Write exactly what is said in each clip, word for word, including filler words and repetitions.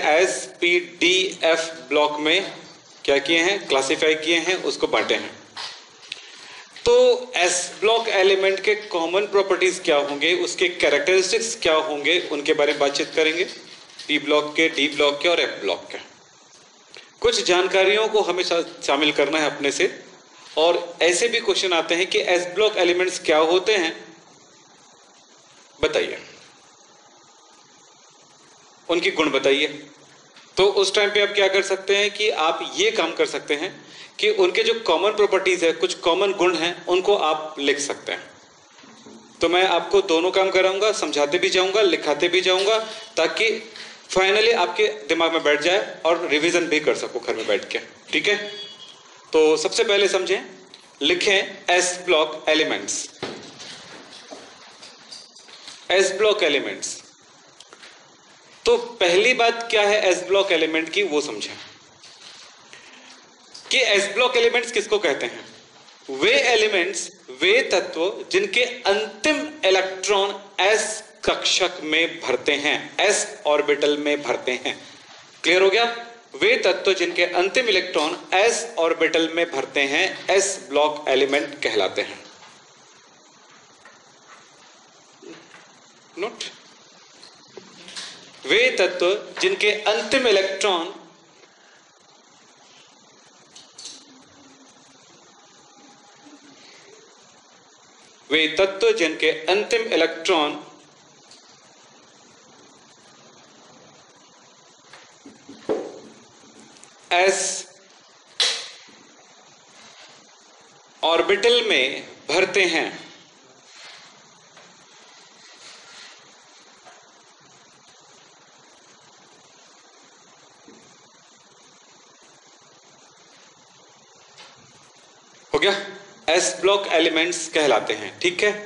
S P D F block में क्या किए हैं, क्लासिफाई किए हैं, उसको बांटे हैं। तो एस ब्लॉक एलिमेंट के कॉमन प्रॉपर्टीज क्या होंगे, उसके कैरेक्टरिस्टिक्स क्या होंगे, उनके बारे में बातचीत करेंगे। पी ब्लॉक के, डी ब्लॉक के और एफ ब्लॉक के कुछ जानकारियों को हमें शामिल करना है अपने से। और ऐसे भी क्वेश्चन आते हैं कि एस ब्लॉक एलिमेंट्स क्या होते हैं, बताइए, उनकी गुण बताइए। तो उस टाइम पे आप क्या कर सकते हैं कि आप ये काम कर सकते हैं कि उनके जो कॉमन प्रॉपर्टीज है, कुछ कॉमन गुण हैं, उनको आप लिख सकते हैं। तो मैं आपको दोनों काम कराऊंगा, समझाते भी जाऊंगा, लिखाते भी जाऊंगा, ताकि फाइनली आपके दिमाग में बैठ जाए और रिवीजन भी कर सको घर में बैठ के। ठीक है, तो सबसे पहले समझें, लिखें S block elements. S block elements, तो पहली बात क्या है एस ब्लॉक एलिमेंट की, वो समझें कि एस ब्लॉक एलिमेंट्स किसको कहते हैं। वे एलिमेंट्स, वे तत्व जिनके अंतिम इलेक्ट्रॉन एस कक्षक में भरते हैं, एस ऑर्बिटल में भरते हैं। क्लियर हो गया? वे तत्व जिनके अंतिम इलेक्ट्रॉन एस ऑर्बिटल में भरते हैं, एस ब्लॉक एलिमेंट कहलाते हैं। नोट, वे तत्व जिनके अंतिम इलेक्ट्रॉन वे तत्व जिनके अंतिम इलेक्ट्रॉन एस ऑर्बिटल में भरते हैं, हो गया, एस ब्लॉक एलिमेंट्स कहलाते हैं। ठीक है,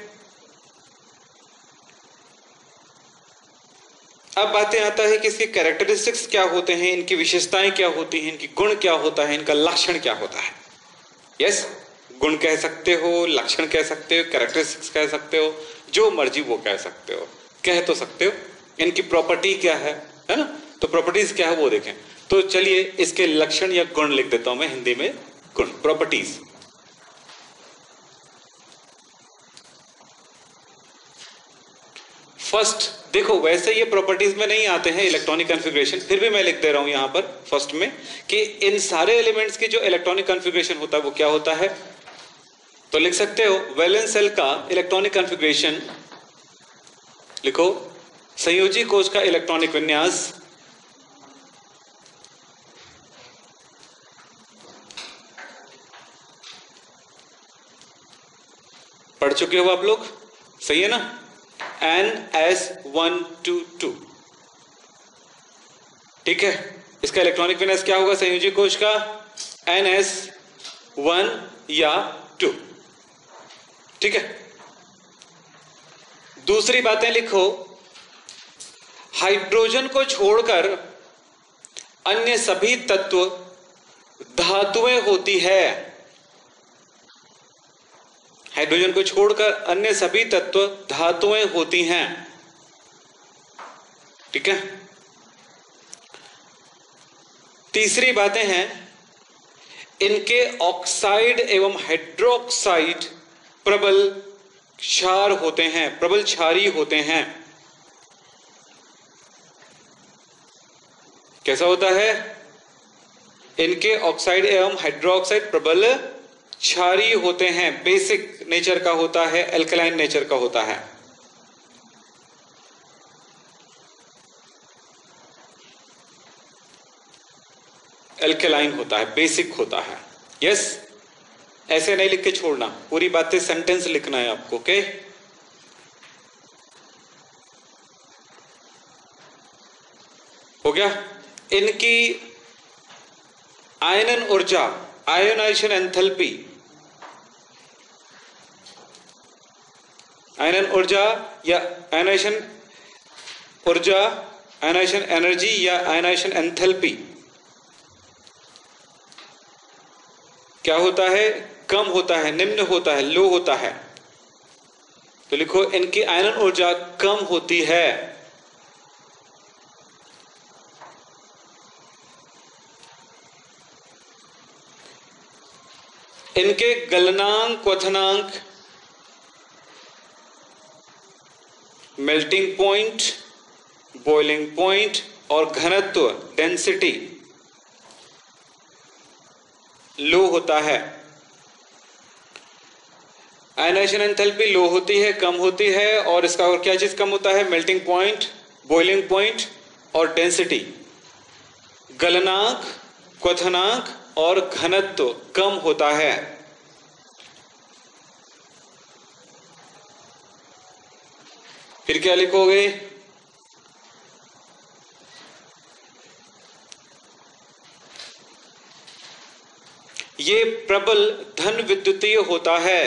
अब बातें आता है कि इसके कैरेक्टरिस्टिक्स क्या होते हैं, इनकी विशेषताएं क्या होती हैं, इनकी गुण क्या होता है, इनका लक्षण क्या होता है। यस, गुण कह सकते हो, लक्षण कह सकते हो, कैरेक्टरिस्टिक्स कह सकते हो, जो मर्जी वो कह सकते हो, कह तो सकते हो। इनकी प्रॉपर्टी क्या है, है ना, तो प्रॉपर्टीज क्या है वो देखें। तो चलिए इसके लक्षण या गुण लिख देता हूं मैं हिंदी में, गुण, प्रॉपर्टीज। फर्स्ट देखो, वैसे ये प्रॉपर्टीज में नहीं आते हैं इलेक्ट्रॉनिक कॉन्फ़िगरेशन, फिर भी मैं लिख दे रहा हूं यहां पर फर्स्ट में कि इन सारे एलिमेंट्स की जो इलेक्ट्रॉनिक कॉन्फ़िगरेशन होता है वो क्या होता है। तो लिख सकते हो वैलेंस शेल का इलेक्ट्रॉनिक कॉन्फ़िगरेशन लिखो, संयोजी कोश का इलेक्ट्रॉनिक विन्यास, पढ़ चुके हो आप लोग, सही है ना, N S one to two. ठीक है, इसका इलेक्ट्रॉनिक विन्यास क्या होगा संयोजी कोश का, एन एस वन या टू। ठीक है, दूसरी बातें लिखो, हाइड्रोजन को छोड़कर अन्य सभी तत्व धातुएं होती है। हाइड्रोजन को छोड़कर अन्य सभी तत्व धातुएं होती हैं। ठीक है, तीसरी बातें हैं, इनके ऑक्साइड एवं हाइड्रोक्साइड प्रबल क्षार होते हैं, प्रबल क्षारी होते हैं। कैसा होता है, इनके ऑक्साइड एवं हाइड्रोक्साइड प्रबल क्षारी होते हैं, बेसिक नेचर का होता है, एल्कलाइन नेचर का होता है। एल्कलाइन होता है, बेसिक होता है। यस, ऐसे नहीं लिख के छोड़ना, पूरी बातें सेंटेंस लिखना है आपको। ओके, हो गया। इनकी आयनन ऊर्जा, आयोनाइजेशन एंथैल्पी, आयनन ऊर्जा या आयोनाइजेशन ऊर्जा, आयोनाइजेशन एनर्जी या आयोनाइजेशन एंथैल्पी क्या होता है, कम होता है, निम्न होता है, लो होता है। तो लिखो इनकी आयनन ऊर्जा कम होती है। इनके गलनांक, क्वथनांक, मेल्टिंग पॉइंट, बॉइलिंग पॉइंट और घनत्व, डेंसिटी लो होता है। आयनाइजेशन एंथैल्पी लो होती है, कम होती है, और इसका और क्या चीज कम होता है? मेल्टिंग पॉइंट, बॉइलिंग पॉइंट और डेंसिटी। गलनांक, क्वथनांक और घनत्व कम होता है। फिर क्या लिखोगे? ये प्रबल धन विद्युतीय होता है।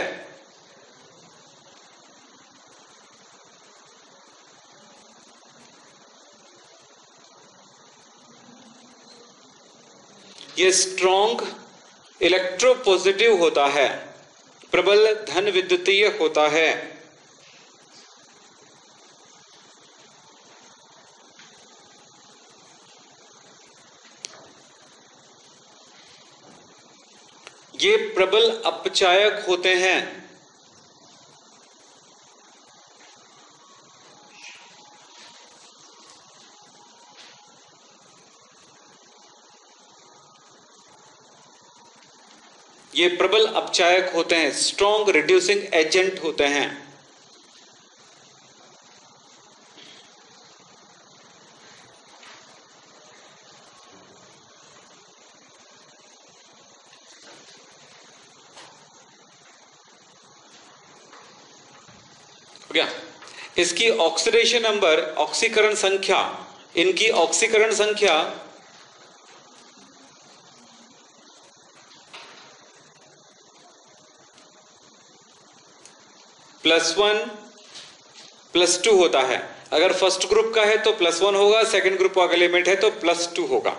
ये स्ट्रॉन्ग इलेक्ट्रोपॉजिटिव होता है, प्रबल धन विद्युतीय होता है। ये प्रबल अपचायक होते हैं। ये प्रबल अपचायक होते हैं, स्ट्रॉन्ग रिड्यूसिंग एजेंट होते हैं। हो गया? इसकी ऑक्सीडेशन नंबर, ऑक्सीकरण संख्या, इनकी ऑक्सीकरण संख्या प्लस वन प्लस टू होता है। अगर फर्स्ट ग्रुप का है तो प्लस वन होगा, सेकंड ग्रुप का एलिमेंट है तो प्लस टू होगा।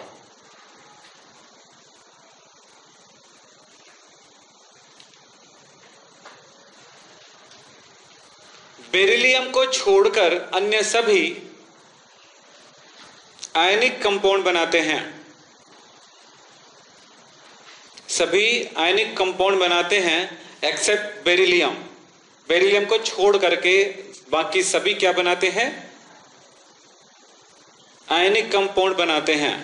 बेरिलियम को छोड़कर अन्य सभी आयनिक कंपाउंड बनाते हैं। सभी आयनिक कंपाउंड बनाते हैं एक्सेप्ट बेरिलियम। बेरिलियम को छोड़ करके बाकी सभी क्या बनाते हैं? आयनिक कंपाउंड बनाते हैं।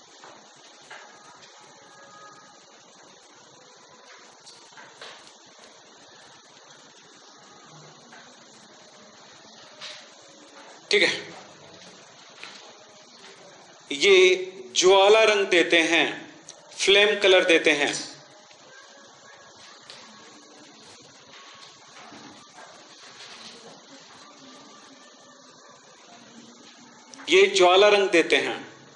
ठीक है? ये ज्वाला रंग देते हैं, फ्लेम कलर देते हैं। ये ज्वाला रंग देते हैं।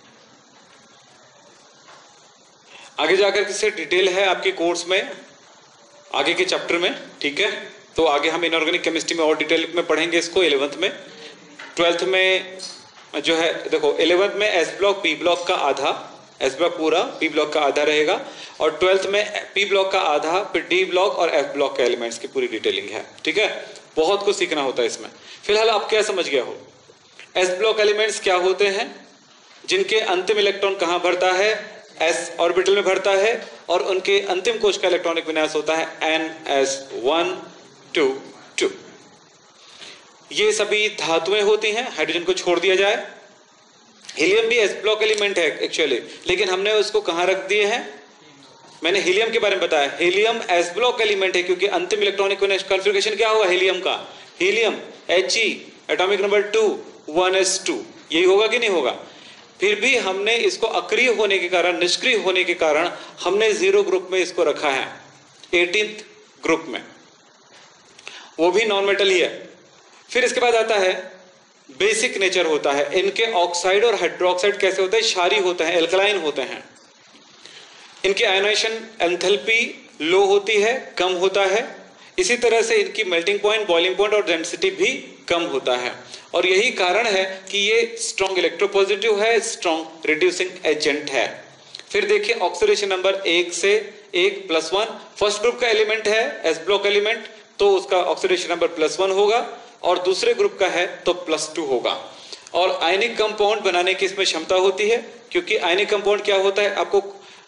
आगे जाकर किससे डिटेल है आपके कोर्स में, आगे के चैप्टर में। ठीक है? तो आगे हम इनऑर्गेनिक केमिस्ट्री में और डिटेल में पढ़ेंगे इसको इलेवेंथ में। ट्वेल्थ में जो है देखो, इलेवेंथ में एस ब्लॉक बी ब्लॉक का आधा, एस ब्लॉक पूरा बी ब्लॉक का आधा रहेगा, और ट्वेल्थ में पी ब्लॉक का आधा, फिर डी ब्लॉक और एफ ब्लॉक के एलिमेंट्स की पूरी डिटेलिंग है। ठीक है? बहुत कुछ सीखना होता है इसमें। फिलहाल आप क्या समझ गया हो? एस ब्लॉक एलिमेंट्स क्या होते हैं? जिनके अंतिम इलेक्ट्रॉन कहां भरता है? एस ऑर्बिटल में भरता है, और उनके अंतिम कोश का इलेक्ट्रॉनिक विन्यास होता है N S one to two. ये सभी धातुएं होती हैं, हाइड्रोजन को छोड़ दिया जाए। हीलियम भी एस ब्लॉक एलिमेंट है एक्चुअली, लेकिन हमने उसको कहां रख दिए हैं? मैंने हीलियम के बारे में बताया, हीलियम एस ब्लॉक एलिमेंट है, क्योंकि अंतिम इलेक्ट्रॉनिक कॉन्फ़िगरेशन क्या होगा हीलियम का? Helium H E atomic number two one S two, यही होगा कि नहीं होगा? फिर भी हमने इसको अक्रिय होने के कारण, निष्क्रिय होने के कारण हमने जीरो ग्रुप में इसको रखा है, एटीन्थ ग्रुप में, वो भी नॉन मेटल ही है। फिर इसके बाद आता है बेसिक नेचर होता है। इनके ऑक्साइड और हाइड्रोक्साइड कैसे होते हैं? क्षारीय होते हैं, एल्कलाइन होते हैं। इनकी आयनाइजेशन एंथैल्पी लो होती है, कम होता है। इसी तरह से इनकी मेल्टिंग पॉइंट, बॉइलिंग पॉइंट और डेंसिटी भी कम होता है, और यही कारण है कि ये स्ट्रॉन्ग इलेक्ट्रोपॉजिटिव है, स्ट्रॉन्ग रिड्यूसिंग एजेंट है। फिर देखिए ऑक्सीडेशन नंबर एक से एक प्लस वन, फर्स्ट ग्रुप का एलिमेंट है एस ब्लॉक एलिमेंट, तो उसका ऑक्सीडेशन नंबर प्लस वन होगा, और दूसरे ग्रुप का है तो प्लस टू होगा। और आयनिक कंपाउंड बनाने की इसमें क्षमता होती है, क्योंकि आयनिक कंपाउंड क्या होता है? आपको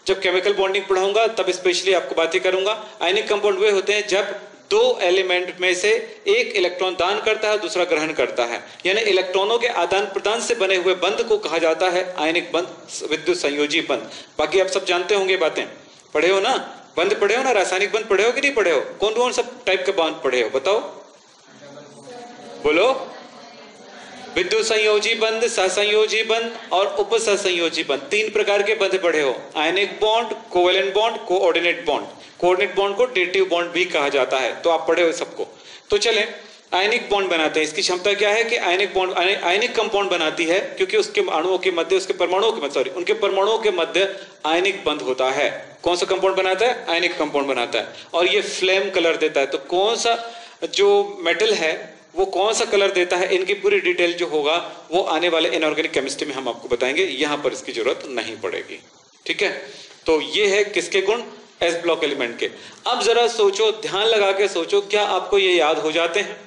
जब केमिकल बॉन्डिंग पढ़ाऊंगा तब स्पेशली आपको बातें करूंगा। आयनिक कंपाउंड वे होते हैं जब दो एलिमेंट में से एक इलेक्ट्रॉन दान करता है, दूसरा ग्रहण करता है, यानी इलेक्ट्रॉनों के आदान प्रदान से बने हुए बंध को कहा जाता है आयनिक बंध, विद्युत संयोजी बंध। बाकी आप सब जानते होंगे, बातें पढ़े हो ना, बंध पढ़े हो ना, रासायनिक बंध पढ़े हो कि नहीं पढ़े हो? कौन कौन सब टाइप के बंध पढ़े हो बताओ, बोलो? विद्युत संयोजी बंध, सहसंयोजी बंध और उपसहसंयोजी बंध, तीन प्रकार के बंध पढ़े हो। आयनिक bond, covalent bond, coordinate bond. Coordinate bond को डेटिव बॉन्ड भी कहा जाता है, तो आप पढ़े हो सबको। तो चलें, आयनिक बॉन्ड बनाते हैं। इसकी क्षमता क्या है कि आयनिक बॉन्ड आयनिक कंपाउंड बनाती है, क्योंकि उसके अणुओं के मध्य, उसके परमाणुओं के मध्य सॉरी उनके परमाणुओं के मध्य आयनिक बंध होता है। कौन सा कंपाउंड बनाता है? आयनिक कंपाउंड बनाता है। और ये फ्लेम कलर देता है। तो कौन सा जो मेटल है वो कौन सा कलर देता है, इनकी पूरी डिटेल जो होगा वो आने वाले इनऑर्गेनिक केमिस्ट्री में हम आपको बताएंगे, यहां पर इसकी जरूरत नहीं पड़ेगी। ठीक है, तो ये है किसके गुण? एस ब्लॉक एलिमेंट के। अब जरा सोचो, ध्यान लगा के सोचो, क्या आपको ये याद हो जाते हैं?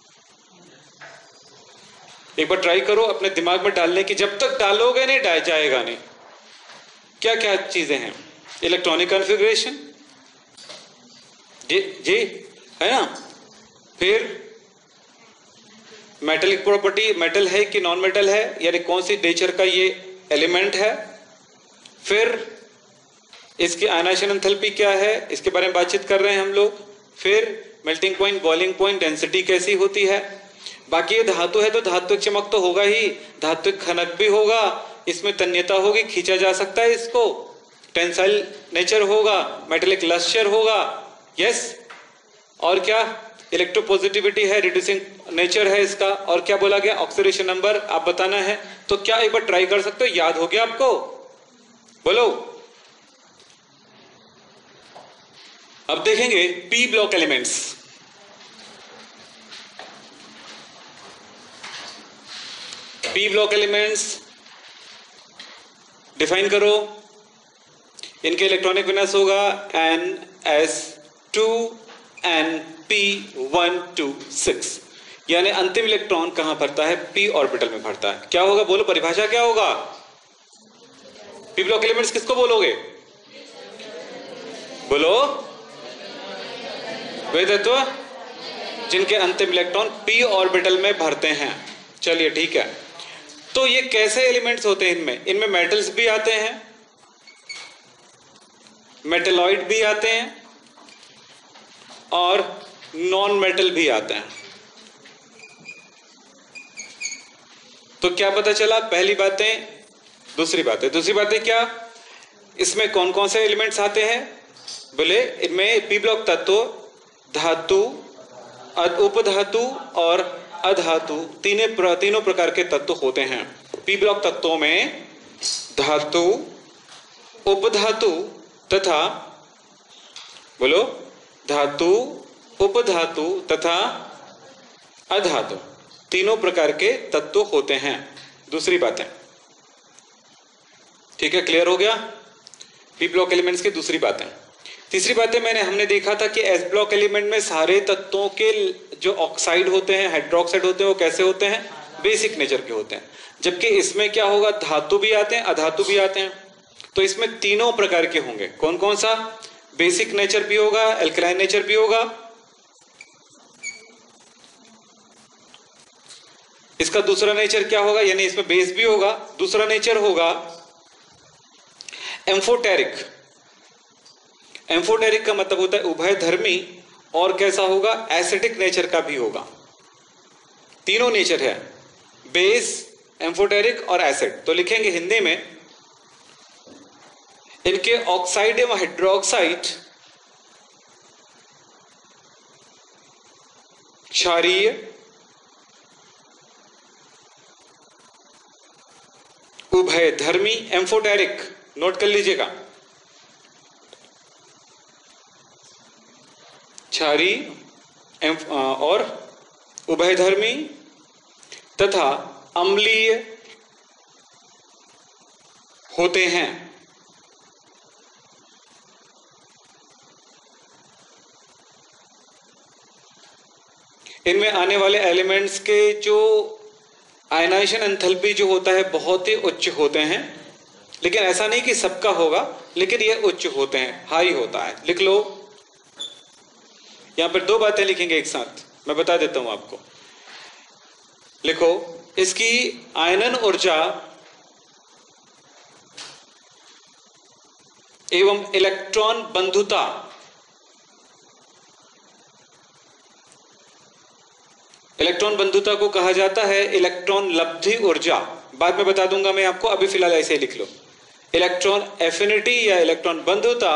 एक बार ट्राई करो अपने दिमाग में डालने की, जब तक डालोगे नहीं डाल जाएगा नहीं। क्या क्या चीजें हैं? इलेक्ट्रॉनिक कॉन्फ़िगरेशन, जी जी है ना, फिर मेटलिक प्रॉपर्टी, मेटल है कि नॉन मेटल है, यानी कौन सी नेचर का ये एलिमेंट है, फिर इसकी आयनाइजेशन एंथैल्पी क्या है, इसके बारे में बातचीत कर रहे हैं हम लोग, फिर melting point, boiling point, density कैसी होती है। बाकी ये धातु है तो धात्विक चमक तो होगा ही, धात्विक खनक भी होगा, इसमें तन्यता होगी, खींचा जा सकता है इसको, टेंसाइल नेचर होगा, मेटेलिक लस्चर होगा, यस, और क्या इलेक्ट्रोपॉजिटिविटी है, रिड्यूसिंग नेचर है इसका, और क्या बोला गया? ऑक्सीडेशन नंबर आप बताना है। तो क्या एक बार ट्राई कर सकते हो? याद हो गया आपको? बोलो। अब देखेंगे P block elements. P block elements define करो। इनके इलेक्ट्रॉनिक विन्यास होगा N S two N P one to six, यानी अंतिम इलेक्ट्रॉन कहां भरता है? पी ऑर्बिटल में भरता है। क्या होगा? बोलो, परिभाषा क्या होगा? पी ब्लॉक एलिमेंट्स किसको बोलोगे? बोलो। वे तत्व जिनके अंतिम इलेक्ट्रॉन पी ऑर्बिटल में भरते हैं। चलिए ठीक है, तो ये कैसे एलिमेंट्स होते हैं? इनमें इनमें मेटल्स भी आते हैं, मेटेलॉइड भी आते हैं, और नॉन मेटल भी आते हैं। तो क्या पता चला? पहली बातें, दूसरी बातें दूसरी बातें क्या? इसमें कौन कौन से एलिमेंट्स आते हैं? बोले, इनमें पी ब्लॉक तत्व धातु, उपधातु और अधातु तीनों प्र, तीनों प्रकार के तत्व होते हैं। पी ब्लॉक तत्वों में धातु, उपधातु तथा, बोलो, धातु, उपधातु तथा अधातु तीनों प्रकार के तत्व होते हैं। दूसरी बातें, ठीक है, क्लियर हो गया? पी ब्लॉक एलिमेंट्स की दूसरी बातें। तीसरी बातें मैंने हमने देखा था कि एस ब्लॉक एलिमेंट में सारे तत्वों के जो ऑक्साइड होते हैं, हाइड्रोक्साइड होते हैं, वो कैसे होते हैं? बेसिक नेचर के होते हैं। जबकि इसमें क्या होगा? धातु भी आते हैं, अधातु भी आते हैं। तो इसमें तीनों प्रकार के होंगे। कौन कौन सा? बेसिक नेचर भी होगा, एल्कलाइन नेचर भी होगा, इसका दूसरा नेचर क्या होगा? यानी इसमें बेस भी होगा, दूसरा नेचर होगा एम्फोटेरिक। एम्फोटेरिक का मतलब होता है उभयधर्मी, और कैसा होगा? एसिडिक नेचर का भी होगा। तीनों नेचर है, बेस, एम्फोटेरिक और एसिड। तो लिखेंगे हिंदी में, इनके ऑक्साइड एवं हाइड्रोक्साइड क्षारीय, उभयधर्मी, एम्फोटेरिक, नोट कर लीजिएगा, क्षारीय और उभयधर्मी तथा अम्लीय होते हैं। इनमें आने वाले एलिमेंट्स के जो आयनाइजेशन एंथैल्पी जो होता है बहुत ही उच्च होते हैं, लेकिन ऐसा नहीं कि सबका होगा, लेकिन ये उच्च होते हैं, हाई होता है। लिख लो, यहां पर दो बातें लिखेंगे एक साथ, मैं बता देता हूं आपको। लिखो, इसकी आयनन ऊर्जा एवं इलेक्ट्रॉन बंधुता इलेक्ट्रॉन बंधुता को कहा जाता है इलेक्ट्रॉन लब्धि ऊर्जा। बाद में बता दूंगा मैं आपको, अभी फिलहाल ऐसे ही लिख लो। इलेक्ट्रॉन एफिनिटी या इलेक्ट्रॉन बंधुता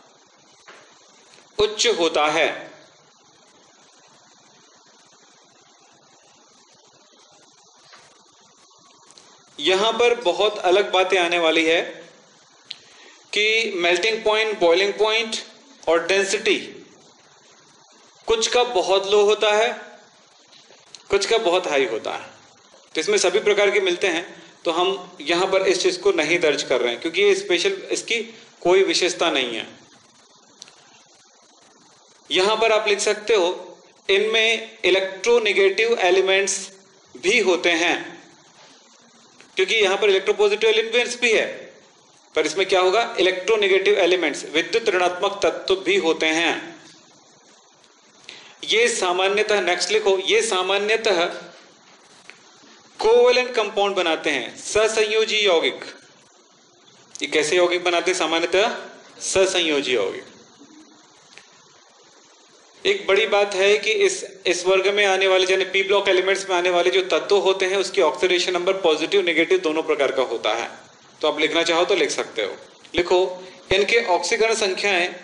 उच्च होता है। यहां पर बहुत अलग बातें आने वाली है कि मेल्टिंग पॉइंट, बॉइलिंग पॉइंट और डेंसिटी, कुछ का बहुत लो होता है, कुछ का बहुत हाई होता है। तो इसमें सभी प्रकार के मिलते हैं, तो हम यहां पर इस चीज को नहीं दर्ज कर रहे हैं क्योंकि ये स्पेशल, इसकी कोई विशेषता नहीं है। यहां पर आप लिख सकते हो, इनमें इलेक्ट्रोनेगेटिव एलिमेंट्स भी होते हैं, क्योंकि यहां पर इलेक्ट्रोपॉजिटिव एलिमेंट्स भी है, पर इसमें क्या होगा, इलेक्ट्रोनेगेटिव एलिमेंट्स, विद्युत ऋणात्मक तत्व भी होते हैं। ये सामान्यतः, नेक्स्ट लिखो, ये सामान्यतः कोवेलेंट कंपाउंड बनाते हैं, ससंयोजी यौगिक। ये कैसे यौगिक बनाते हैं? सामान्यतः ससंयोजी यौगिक। एक बड़ी बात है कि इस इस वर्ग में आने वाले, यानी पी ब्लॉक एलिमेंट्स में आने वाले जो तत्व होते हैं, उसकी ऑक्सीडेशन नंबर पॉजिटिव नेगेटिव दोनों प्रकार का होता है। तो आप लिखना चाहो तो लिख सकते हो। लिखो, इनके ऑक्सीकरण संख्याएं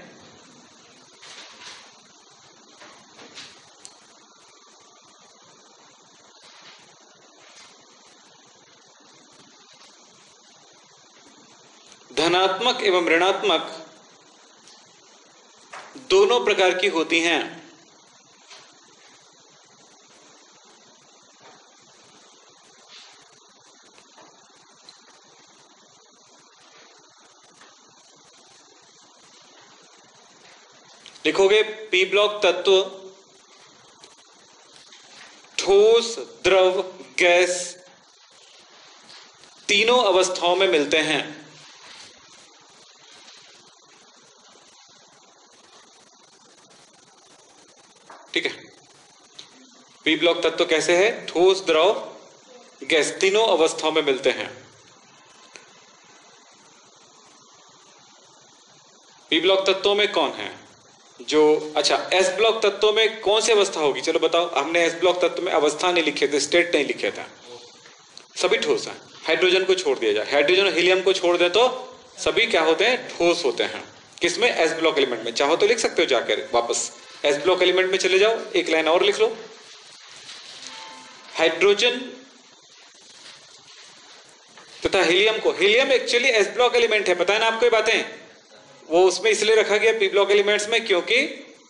धनात्मक एवं ऋणात्मक दोनों प्रकार की होती हैं। लिखोगे, पी ब्लॉक तत्व ठोस, द्रव, गैस तीनों अवस्थाओं में मिलते हैं। ठीक है, पी ब्लॉक तत्व कैसे है? ठोस, द्रव, गैस तीनों अवस्थाओं में मिलते हैं। पी ब्लॉक तत्वों में कौन है जो, अच्छा, एस ब्लॉक तत्वों में कौन सी अवस्था होगी? चलो बताओ। हमने एस ब्लॉक तत्व में अवस्था नहीं लिखे थे, स्टेट नहीं लिखे थे, सभी ठोस है। हाइड्रोजन को छोड़ दिया जाए, हाइड्रोजन और हीलियम को छोड़ दे तो सभी क्या होते हैं? ठोस होते हैं। किसमें? एस ब्लॉक एलिमेंट में। चाहो तो लिख सकते हो, जाकर वापस एस ब्लॉक एलिमेंट में चले जाओ, एक लाइन और लिख लो। हाइड्रोजन तथा हीलियम को, helium actually S block element है, पता है ना आपको ये बातें? वो उसमें इसलिए रखा गया पी ब्लॉक एलिमेंट्स में, क्योंकि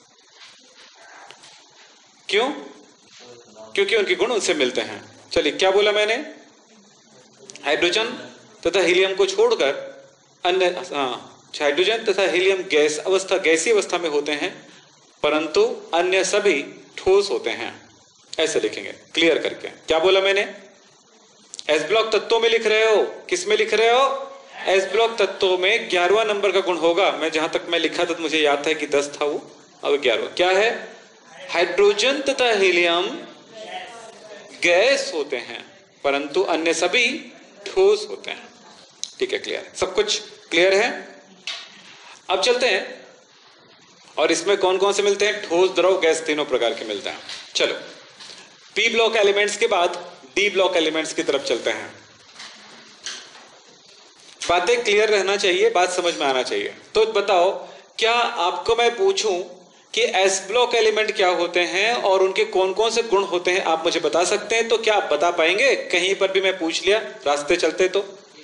क्यों क्योंकि उनके गुण उनसे मिलते हैं। चलिए, क्या बोला मैंने? हाइड्रोजन तथा हीलियम को छोड़कर अन्य, हाँ, हाइड्रोजन तथा हीलियम गैस अवस्था, गैसीय अवस्था में होते हैं, परंतु अन्य सभी ठोस होते हैं। ऐसे लिखेंगे क्लियर करके। क्या बोला मैंने? एस ब्लॉक तत्वों में लिख रहे हो, किस में लिख रहे हो? एस ब्लॉक तत्वों में ग्यारहवां नंबर का गुण होगा। मैं जहां तक मैं लिखा था तो मुझे याद था कि दस था, वो अब ग्यारहवां क्या है? हाइड्रोजन तथा हीलियम गैस होते हैं, परंतु अन्य सभी ठोस होते हैं। ठीक है, क्लियर, सब कुछ क्लियर है। अब चलते हैं, और इसमें कौन कौन से मिलते हैं? ठोस, द्रव, गैस तीनों प्रकार के मिलते हैं। चलो, पी ब्लॉक एलिमेंट्स के बाद डी ब्लॉक एलिमेंट्स की तरफ चलते हैं। बातें क्लियर रहना चाहिए, बात समझ में आना चाहिए। तो बताओ, क्या आपको मैं पूछूं कि एस ब्लॉक एलिमेंट क्या होते हैं और उनके कौन कौन से गुण होते हैं, आप मुझे बता सकते हैं? तो क्या आप बता पाएंगे? कहीं पर भी मैं पूछ लिया रास्ते चलते तो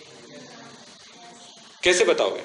कैसे बताओगे?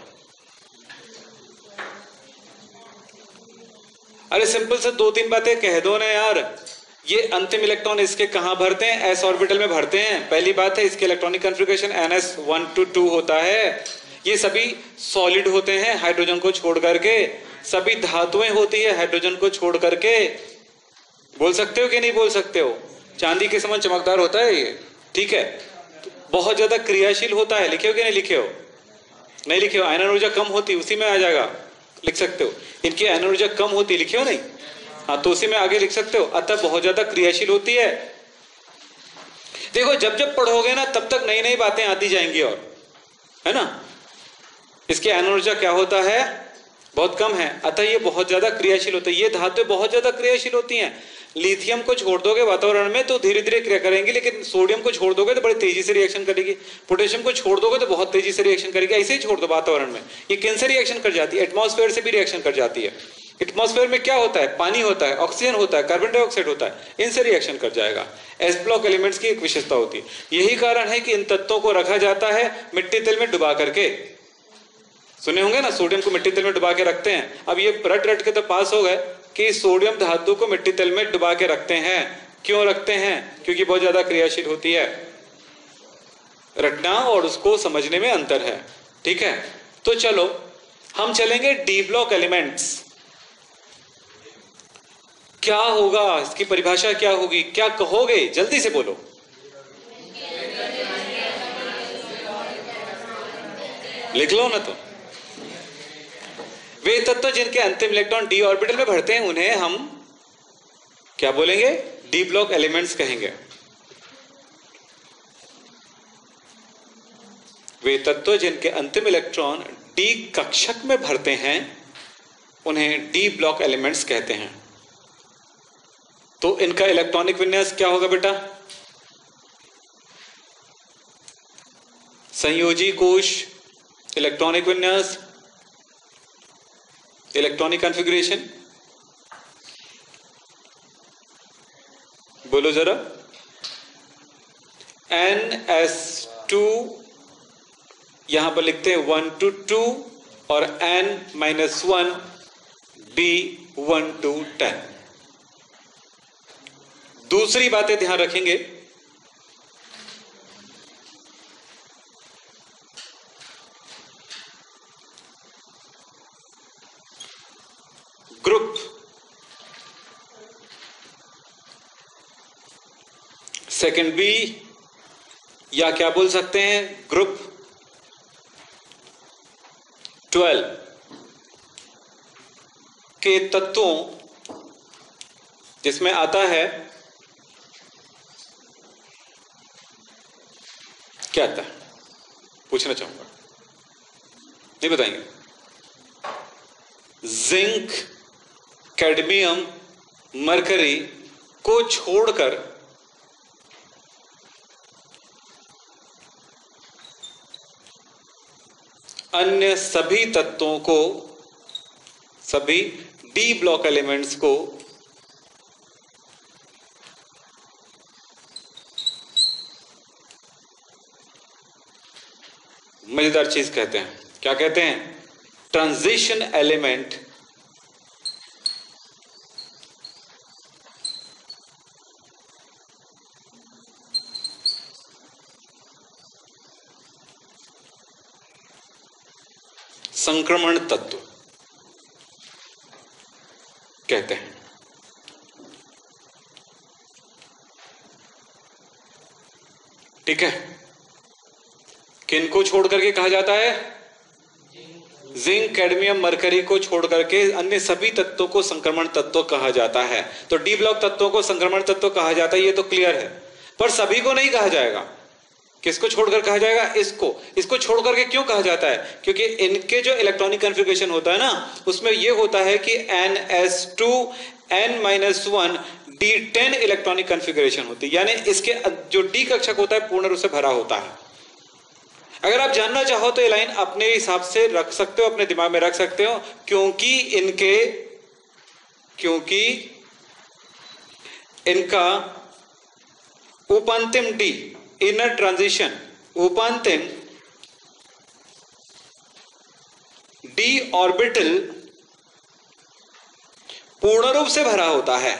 अरे सिंपल से दो तीन बातें कह दो ना यार। ये अंतिम इलेक्ट्रॉन इसके कहां भरते हैं? एस ऑर्बिटल में भरते हैं। पहली बात है, इसके electronic configuration N S one to two होता है। ये सभी सॉलिड होते हैं हाइड्रोजन को छोड़ करके, सभी धातुएं होती है हाइड्रोजन को छोड़ करके। बोल सकते हो कि नहीं बोल सकते हो? चांदी के समान चमकदार होता है ये, ठीक है। तो बहुत ज्यादा क्रियाशील होता है, लिखे हो कि नहीं लिखे हो? नहीं लिखे हो? आयनन ऊर्जा कम होती उसी में आ जाएगा, लिख सकते हो। इनकी आयनन ऊर्जा कम होती, लिखे हो नहीं? हाँ, तो उसी में आगे लिख सकते हो। अतः बहुत ज्यादा क्रियाशील होती है। देखो जब जब पढ़ोगे ना तब तक नई नई बातें आती जाएंगी, और है ना। इसकी आयनन ऊर्जा क्या होता है? बहुत कम है। अतः ये बहुत ज्यादा क्रियाशील होता है। ये धातुएं बहुत ज्यादा क्रियाशील होती हैं। लिथियम को छोड़ दोगे वातावरण में तो धीरे धीरे क्रिया करेंगी, लेकिन सोडियम को छोड़ दोगे तो बड़ी तेजी से रिएक्शन करेगी। पोटेशियम को छोड़ दोगे तो बहुत तेजी से रिएक्शन करेगी। ऐसे ही छोड़ दो वातावरण में, ये किनसे रिएक्शन कर जाती है? एटमॉस्फेयर से भी रिएक्शन कर जाती है। एटमॉस्फेयर में क्या होता है? पानी होता है, ऑक्सीजन होता है, कार्बन डाइऑक्साइड होता है, इनसे रिएक्शन कर जाएगा। एस ब्लॉक एलिमेंट्स की एक विशेषता होती है। यही कारण है कि इन तत्वों को रखा जाता है मिट्टी तेल में डुबा करके। सुने होंगे ना, सोडियम को मिट्टी तेल में डुबा के रखते हैं। अब ये रट रट के तो पास हो गए कि सोडियम धातु को मिट्टी तेल में डुबा के रखते हैं। क्यों रखते हैं? क्योंकि बहुत ज्यादा क्रियाशील होती है। रटना और उसको समझने में अंतर है, ठीक है। तो चलो हम चलेंगे डी ब्लॉक एलिमेंट्स। क्या होगा, इसकी परिभाषा क्या होगी, क्या कहोगे? जल्दी से बोलो। लिख लो ना। तो वे तत्व जिनके अंतिम इलेक्ट्रॉन डी ऑर्बिटल में भरते हैं उन्हें हम क्या बोलेंगे? डी ब्लॉक एलिमेंट्स कहेंगे। वे तत्व जिनके अंतिम इलेक्ट्रॉन डी कक्षक में भरते हैं उन्हें डी ब्लॉक एलिमेंट्स कहते हैं। तो इनका इलेक्ट्रॉनिक विन्यास क्या होगा बेटा? संयोजी कोश, इलेक्ट्रॉनिक विन्यास, इलेक्ट्रॉनिक कॉन्फ़िगरेशन, बोलो जरा। एन एस टू यहां पर लिखते हैं वन टू टू और N minus one B one to ten. दूसरी बातें ध्यान रखेंगे, ग्रुप सेकंड बी, या क्या बोल सकते हैं, ग्रुप ट्वेल्व के तत्वों जिसमें आता है, क्या आता है पूछना चाहूंगा, नहीं बताएंगे? जिंक, कैडमियम, मरकरी को छोड़कर अन्य सभी तत्वों को, सभी डी ब्लॉक एलिमेंट्स को मजेदार चीज कहते हैं। क्या कहते हैं? Transition element. संक्रमण तत्व कहते हैं। ठीक है। किनको छोड़ करके कहा जाता है? जिंक, कैडमियम, मरकरी को छोड़ करके अन्य सभी तत्वों को संक्रमण तत्व कहा जाता है। तो डी ब्लॉक तत्वों को संक्रमण तत्व कहा जाता है, ये तो क्लियर है। पर सभी को नहीं कहा जाएगा। किसको छोड़कर कहा जाएगा? इसको। इसको छोड़ करके क्यों कहा जाता है? क्योंकि इनके जो इलेक्ट्रॉनिक कॉन्फ़िगरेशन होता है ना, उसमें यह होता है कि N S two N minus one D ten electronic configuration होती है, यानी इसके जो डी कक्षक होता है पूर्ण रूप से भरा होता है। अगर आप जानना चाहो तो ये लाइन अपने हिसाब से रख सकते हो, अपने दिमाग में रख सकते हो, क्योंकि इनके क्योंकि इनका उपांतिम डी, इनर ट्रांजिशन, उपांतिम डी ऑर्बिटल पूर्ण रूप से भरा होता है।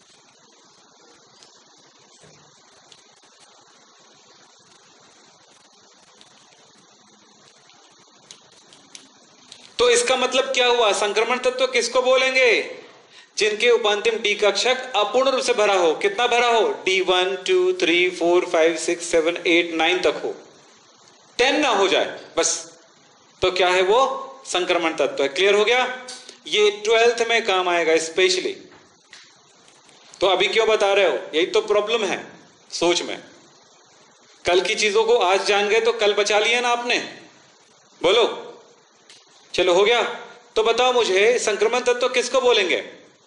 तो इसका मतलब क्या हुआ? संक्रमण तत्व किसको बोलेंगे? जिनके उपांतिम डी कक्षक अपूर्ण रूप से भरा हो। कितना भरा हो? D one two three four five six seven eight nine तक हो, टेन ना हो जाए बस। तो क्या है वो? संक्रमण तत्व है। क्लियर हो गया? ये ट्वेल्थ में काम आएगा स्पेशली। तो अभी क्यों बता रहे हो? यही तो प्रॉब्लम है सोच में। कल की चीजों को आज जान गए तो कल बचा लिया ना आपने। बोलो, चलो हो गया। तो बताओ मुझे, संक्रमण तत्व किसको बोलेंगे?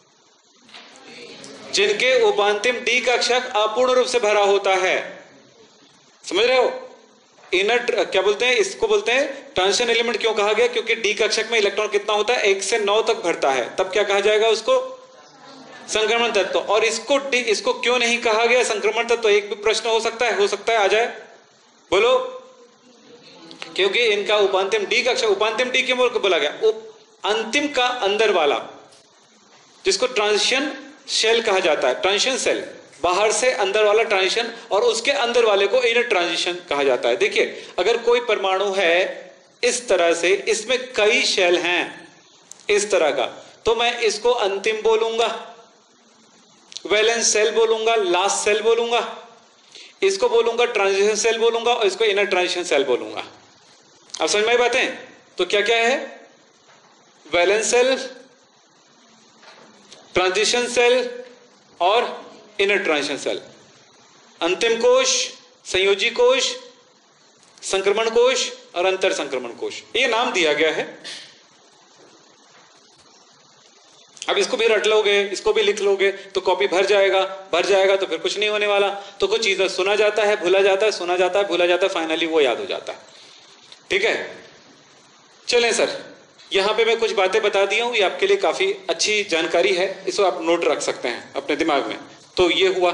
जिनके उपांतिम डी कक्षक अपूर्ण रूप से भरा होता है। समझ रहे हो? इनर क्या बोलते हैं इसको? बोलते हैं ट्रांजिशन एलिमेंट। क्यों कहा गया? क्योंकि डी कक्षक में इलेक्ट्रॉन कितना होता है? एक से नौ तक भरता है। तब क्या कहा जाएगा उसको? संक्रमण तत्व। और इसको इसको क्यों नहीं कहा गया संक्रमण तत्व? एक भी प्रश्न हो सकता है, हो सकता है आ जाए। बोलो। क्योंकि इनका उपांतिम डी कक्षक, उपांतिम डी क्यों बोला गया? अंतिम का अंदर वाला, जिसको ट्रांजिशन सेल कहा जाता है। ट्रांजिशन सेल, बाहर से अंदर वाला ट्रांजिशन, और उसके अंदर वाले को इनर ट्रांजिशन कहा जाता है। देखिए, अगर कोई परमाणु है इस तरह से, इसमें कई शेल हैं इस तरह का, तो मैं इसको अंतिम बोलूंगा, वैलेंस सेल बोलूंगा, लास्ट सेल बोलूंगा, इसको बोलूंगा ट्रांजिशन सेल बोलूंगा, और इसको इनर ट्रांजिशन सेल बोलूंगा। अब समझ में बातें? तो क्या क्या है? वैलेंस सेल, ट्रांजिशन सेल और इनर ट्रांजिशन सेल। अंतिम कोश, संयोजी कोश, संक्रमण कोश और अंतर संक्रमण कोश, ये नाम दिया गया है। अब इसको भी रट लोगे, इसको भी लिख लोगे तो कॉपी भर जाएगा। भर जाएगा तो फिर कुछ नहीं होने वाला। तो कुछ चीजें सुना जाता है, भूला जाता है, सुना जाता है, भूला जाता है, फाइनली वो याद हो जाता है। ठीक है, चलें सर, यहां पे मैं कुछ बातें बता दिया हूं, ये आपके लिए काफी अच्छी जानकारी है, इसको आप नोट रख सकते हैं अपने दिमाग में। तो ये हुआ।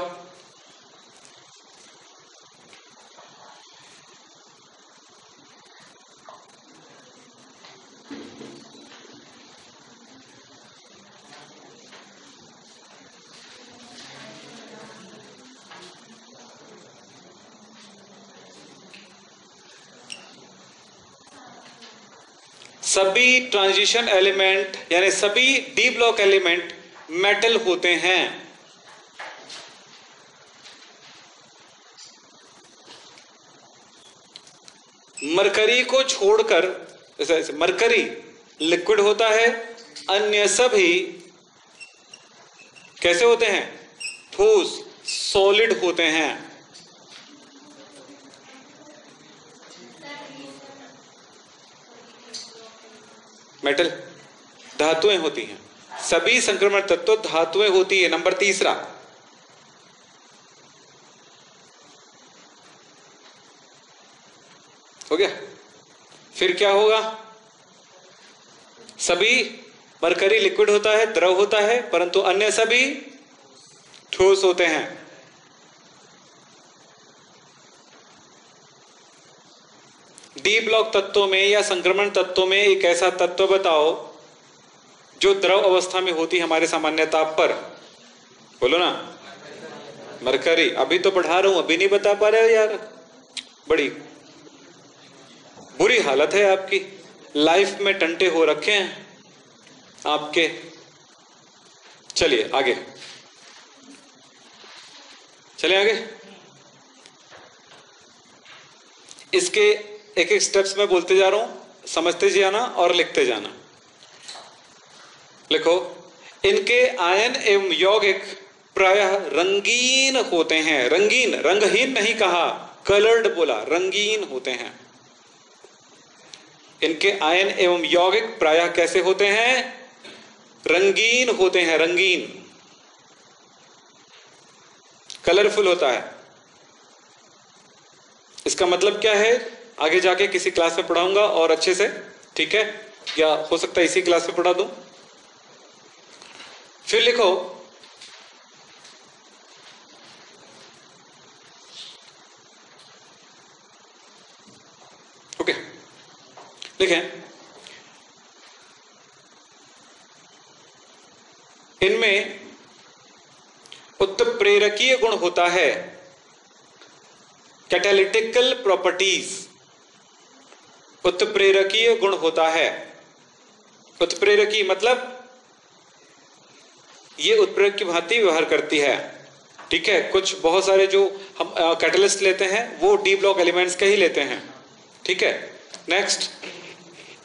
सभी ट्रांजिशन एलिमेंट यानी सभी डी ब्लॉक एलिमेंट मेटल होते हैं। मरकरी को छोड़कर, जैसे मरकरी लिक्विड होता है, अन्य सभी कैसे होते हैं? ठोस, सॉलिड होते हैं। मेटल, धातुएं होती हैं। सभी संक्रमण तत्व धातुएं होती है। नंबर तीसरा, हो गया। फिर क्या होगा? सभी मरकरी लिक्विड होता है, द्रव होता है, परंतु अन्य सभी ठोस होते हैं। डी ब्लॉक तत्वों में या संक्रमण तत्वों में एक ऐसा तत्व बताओ जो द्रव अवस्था में होती है हमारे सामान्य ताप पर। बोलो ना। मरकरी। अभी तो पढ़ा रहा हूं, अभी नहीं बता पा रहे हो यार, बड़ी बुरी हालत है आपकी। लाइफ में टंटे हो रखे हैं आपके। चलिए आगे, चलिए आगे। इसके एक एक स्टेप्स में बोलते जा रहा हूं, समझते जाना और लिखते जाना। लिखो, इनके आयन एवं यौगिक प्रायः रंगीन होते हैं। रंगीन, रंगहीन नहीं कहा, कलर्ड बोला, रंगीन होते हैं। इनके आयन एवं यौगिक प्रायः कैसे होते हैं? रंगीन होते हैं। रंगीन, कलरफुल होता है। इसका मतलब क्या है आगे जाके किसी क्लास में पढ़ाऊंगा और अच्छे से, ठीक है? या हो सकता है इसी क्लास में पढ़ा दूं। फिर लिखो, ओके, लिखें, इनमें उत्प्रेरकीय गुण होता है, कैटालिटिकल प्रॉपर्टीज। उत्प्रेरकीय गुण होता है। उत्प्रेरकी मतलब ये उत्प्रेरक की भांति व्यवहार करती है। ठीक है, कुछ बहुत सारे जो हम कैटलिस्ट लेते हैं वो डी ब्लॉक एलिमेंट्स के ही लेते हैं। ठीक है, नेक्स्ट,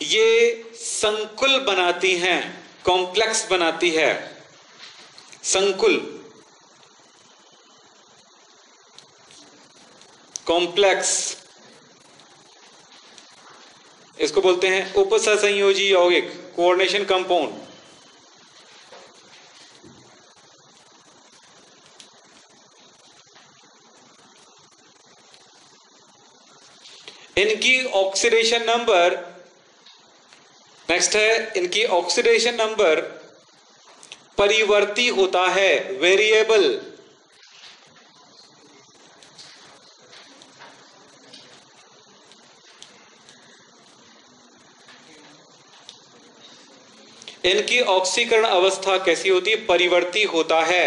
ये संकुल बनाती हैं, कॉम्प्लेक्स बनाती है। संकुल, कॉम्प्लेक्स, इसको बोलते हैं उपसंयोजी यौगिक, कोऑर्डिनेशन कंपाउंड। इनकी ऑक्सीडेशन नंबर, नेक्स्ट है इनकी ऑक्सीडेशन नंबर परिवर्ती होता है, वेरिएबल। इनकी ऑक्सीकरण अवस्था कैसी होती है? परिवर्ती होता है।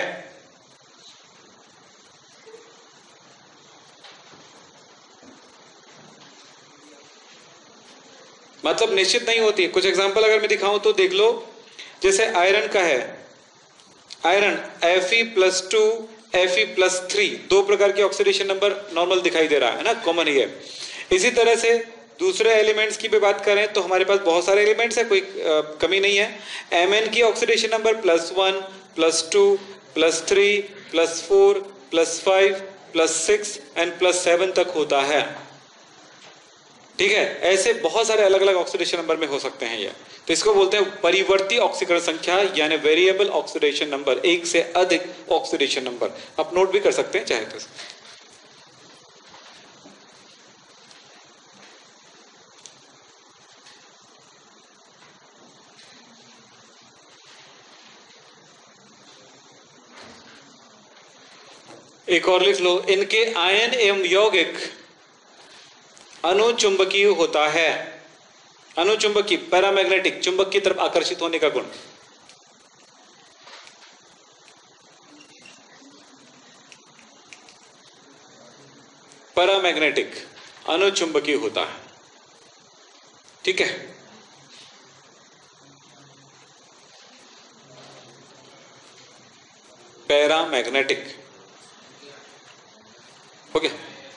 मतलब निश्चित नहीं होती। कुछ एग्जांपल अगर मैं दिखाऊं तो देख लो, जैसे आयरन का है, iron Fe plus two Fe plus three, दो प्रकार के ऑक्सीडेशन नंबर नॉर्मल दिखाई दे रहा है ना, कॉमन ही है। इसी तरह से दूसरे एलिमेंट्स की भी बात करें तो हमारे पास बहुत सारे एलिमेंट्स है, कोई आ, कमी नहीं है। Mn की oxidation number plus one, plus two, plus three, plus four, plus five, plus six and plus seven तक होता है। ठीक है, ऐसे बहुत सारे अलग अलग ऑक्सीडेशन नंबर में हो सकते हैं ये। तो इसको बोलते हैं परिवर्ती ऑक्सीकरण संख्या, यानी वेरिएबल ऑक्सीडेशन नंबर, एक से अधिक ऑक्सीडेशन नंबर। आप नोट भी कर सकते हैं चाहे तो। एक और लिख लो, इनके आयन एवं यौगिक अनुचुंबकीय होता है। अनुचुंबकीय, पैरामैग्नेटिक, चुंबक की तरफ आकर्षित होने का गुण। पैरामैग्नेटिक, अनुचुंबकीय होता है। ठीक है, पैरामैग्नेटिक हो गया।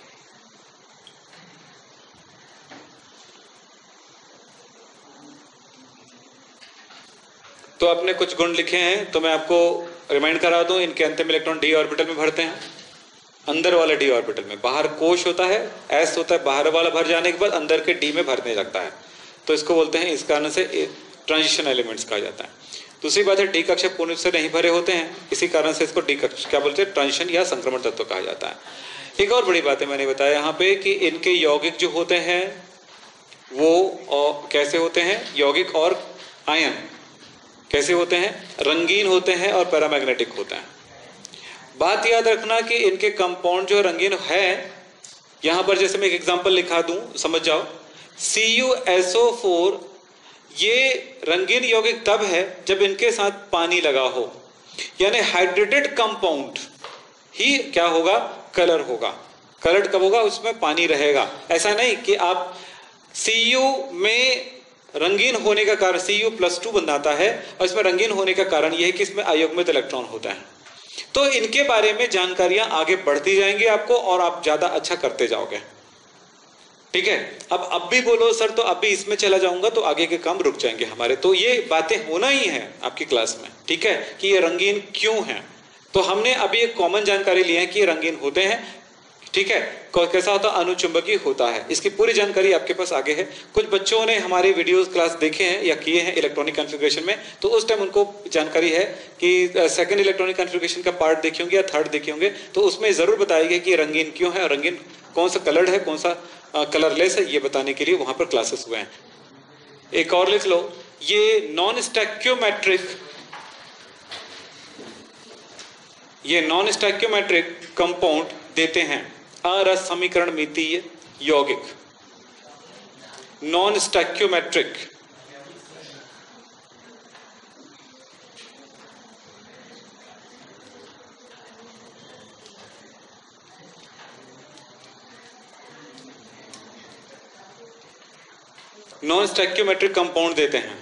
तो आपने कुछ गुण लिखे हैं, तो मैं आपको रिमाइंड करा दूं, इनके अंतिम इलेक्ट्रॉन डी ऑर्बिटल में भरते हैं, अंदर वाले डी ऑर्बिटल में। बाहर कोश होता है, एस होता है, बाहर वाला भर जाने के बाद अंदर के डी में भरने लगता है, तो इसको बोलते हैं, इस कारण से ट्रांजिशन एलिमेंट्स कहा जाता है। दूसरी बात है, डी कक्षा पूर्ण रूप से नहीं भरे होते हैं, इसी कारण से इसको डी कक्षा क्या बोलते हैं, ट्रांजिशन या संक्रमण तत्व कहा जाता है। एक और बड़ी बात है, मैंने बताया यहाँ पे कि इनके यौगिक जो होते हैं वो और कैसे होते हैं, यौगिक और आयन कैसे होते हैं, रंगीन होते हैं और पैरामैग्नेटिक होते हैं। बात याद रखना कि इनके कंपाउंड जो रंगीन है, यहां पर जैसे मैं एक एग्जांपल लिखा दूं, समझ जाओ, C U S O four, ये रंगीन यौगिक तब है जब इनके साथ पानी लगा हो, यानी हाइड्रेटेड कंपाउंड ही क्या होगा, कलर होगा। कलर्ड कब होगा, उसमें पानी रहेगा। ऐसा नहीं कि आप सी यू में रंगीन होने का कारण सी यू प्लस टू बनाता है, और इसमें रंगीन होने का कारण यह है कि इसमें अयुग्मित इलेक्ट्रॉन होता है। तो इनके बारे में जानकारियां आगे बढ़ती जाएंगी आपको, और आप ज्यादा अच्छा करते जाओगे। ठीक है, अब अब भी बोलो सर तो अब भी इसमें चला जाऊंगा तो आगे के काम रुक जाएंगे हमारे, तो ये बातें होना ही है आपकी क्लास में। ठीक है, कि ये रंगीन क्यों है, तो हमने अभी एक कॉमन जानकारी ली है कि ये रंगीन होते हैं। ठीक है, कैसा होता है, अनुचुंबकीय होता है। इसकी पूरी जानकारी आपके पास आगे है। कुछ बच्चों ने हमारे वीडियोस क्लास देखे हैं या किए हैं इलेक्ट्रॉनिक कॉन्फ़िगरेशन में, तो उस टाइम उनको जानकारी है कि सेकंड इलेक्ट्रॉनिक कॉन्फ़िगरेशन का पार्ट देखे होंगे या थर्ड देखे होंगे, तो उसमें जरूर बताया गया कि रंगीन क्यों है, रंगीन कौन सा कलर्ड है, कौन सा कलरलेस है, ये बताने के लिए वहां पर क्लासेस हुए हैं। एक और लिख लो, ये नॉन स्टैक्योमेट्रिक ये नॉन स्टैक्योमेट्रिक कंपाउंड देते हैं, अरस समीकरण मितीय यौगिक। Non stoichiometric, non stoichiometric compound देते हैं,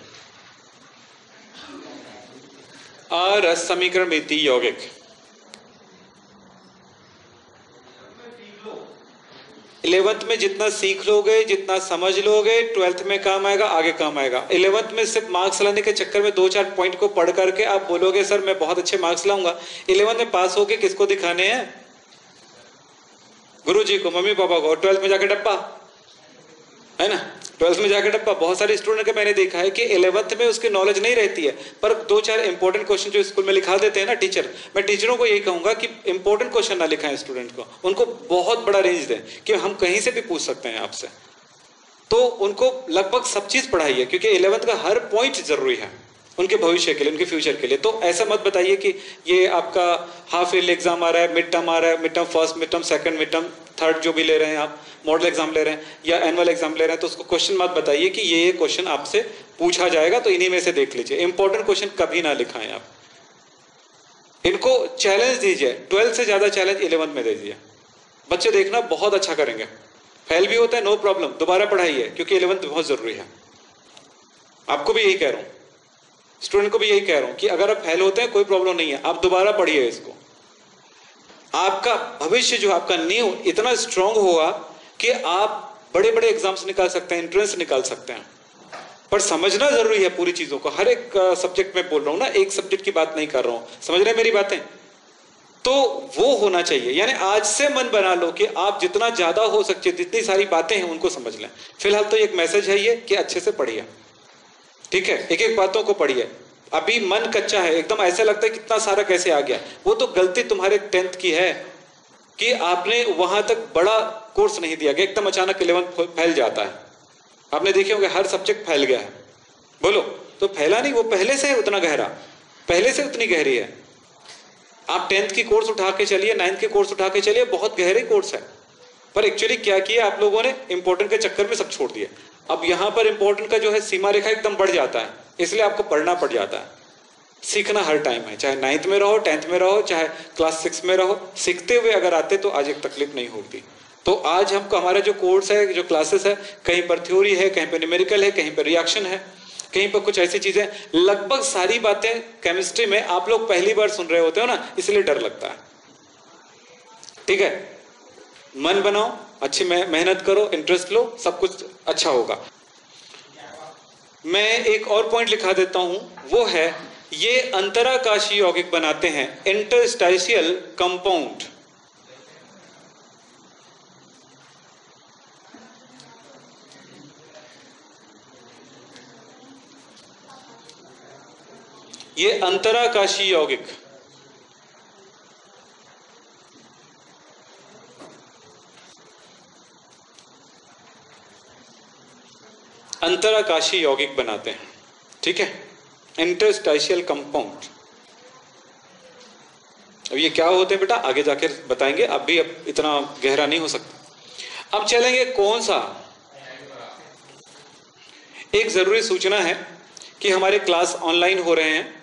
अरस समीकरण मितीय यौगिक। इलेवेंथ में जितना सीख लोगे, जितना समझ लोगे, ट्वेल्थ में काम आएगा, आगे काम आएगा। इलेवेंथ में सिर्फ मार्क्स लाने के चक्कर में दो चार पॉइंट को पढ़ करके आप बोलोगे सर मैं बहुत अच्छे मार्क्स लाऊंगा, इलेवेंथ में पास होके किसको दिखाने हैं? गुरु जी को, मम्मी पापा को। ट्वेल्थ में जाके डब्बा, है ना, ट्वेल्थ में जाके डब्बा। बहुत सारे स्टूडेंट का मैंने देखा है कि इलेवेंथ में उसकी नॉलेज नहीं रहती है, पर दो चार इंपॉर्टेंट क्वेश्चन जो स्कूल में लिखा देते हैं ना टीचर, मैं टीचरों को यही कहूंगा कि इंपॉर्टेंट क्वेश्चन ना लिखाएं स्टूडेंट को, उनको बहुत बड़ा रेंज दें कि हम कहीं से भी पूछ सकते हैं आपसे। तो उनको लगभग सब चीज पढ़ाई है, क्योंकि इलेवेंथ का हर पॉइंट जरूरी है उनके भविष्य के लिए, उनके फ्यूचर के लिए। तो ऐसा मत बताइए कि ये आपका हाफ ईयरली एग्जाम आ रहा है, मिड टर्म आ रहा है, mid term first, mid term second, mid term third जो भी ले रहे हैं आप, मॉडल एग्जाम ले रहे हैं या एनुअल एग्जाम ले रहे हैं, तो उसको क्वेश्चन मत बताइए कि ये ये क्वेश्चन आपसे पूछा जाएगा तो इन्हीं में से देख लीजिए। इंपॉर्टेंट क्वेश्चन कभी ना लिखाएं आप, इनको चैलेंज दीजिए। ट्वेल्थ से ज्यादा चैलेंज इलेवेंथ में दे दीजिए, बच्चे देखना बहुत अच्छा करेंगे। फेल भी होता है, नो प्रॉब्लम, दोबारा पढ़ाइए, क्योंकि इलेवेंथ बहुत जरूरी है। आपको भी यही कह रहा हूं, स्टूडेंट को भी यही कह रहा हूं कि अगर आप फेल होते हैं कोई प्रॉब्लम नहीं है, आप दोबारा पढ़िए इसको। आपका भविष्य जो आपका नींव इतना स्ट्रांग होगा कि आप बड़े बड़े एग्जाम्स निकाल सकते हैं, एंट्रेंस निकाल सकते हैं। पर समझना जरूरी है पूरी चीजों को, हर एक सब्जेक्ट में बोल रहा हूं ना, एक सब्जेक्ट की बात नहीं कर रहा हूं, समझ रहे हैं मेरी बातें? तो वो होना चाहिए। यानी आज से मन बना लो कि आप जितना ज्यादा हो सकते, जितनी सारी बातें हैं उनको समझ लें। फिलहाल तो एक मैसेज है ये कि अच्छे से पढ़िए, ठीक है, एक एक बातों को पढ़िए। अभी मन कच्चा है, एकदम ऐसा लगता है कितना सारा कैसे आ गया। वो तो गलती तुम्हारे टेंथ की है कि आपने वहां तक बड़ा कोर्स नहीं दिया गया, एकदम अचानक इलेवेंथ फैल जाता है। आपने देखे होंगे हर सब्जेक्ट फैल गया है, बोलो तो फैला नहीं, वो पहले से है उतना गहरा, पहले से उतनी गहरी है। आप टेंथ की कोर्स उठा के चलिए, नाइन्थ के कोर्स उठा के चलिए, बहुत गहरे कोर्स है, पर एक्चुअली क्या किया आप लोगों ने, इंपॉर्टेंट के चक्कर में सब छोड़ दिया। अब यहां पर इंपॉर्टेंट का जो है सीमा रेखा एकदम बढ़ जाता है, इसलिए आपको पढ़ना पड़ जाता है। सीखना हर टाइम है, चाहे नाइन्थ में रहो, टेंथ में रहो, चाहे क्लास सिक्स में रहो, सीखते हुए अगर आते तो आज एक तकलीफ नहीं होती। तो आज हमको हमारा जो कोर्स है, जो क्लासेस है, कहीं पर थ्योरी है, कहीं पर न्यूमेरिकल है, कहीं पर रिएक्शन है, कहीं पर कुछ ऐसी चीजें, लगभग सारी बातें केमिस्ट्री में आप लोग पहली बार सुन रहे होते हो ना, इसलिए डर लगता है। ठीक है, मन बनाओ, अच्छी मेहनत करो, इंटरेस्ट लो, सब कुछ अच्छा होगा। मैं एक और पॉइंट लिखा देता हूं, वो है ये अंतराकाशी यौगिक बनाते हैं, इंटरस्टाइशियल कंपाउंड। ये अंतराकाशी यौगिक अंतराकाशी यौगिक बनाते हैं, ठीक है, इंटरस्टाइशियल कंपाउंड। अब ये क्या होते हैं बेटा आगे जाकर बताएंगे, अब भी अब इतना गहरा नहीं हो सकता। अब चलेंगे कौन सा। एक जरूरी सूचना है कि हमारे क्लास ऑनलाइन हो रहे हैं,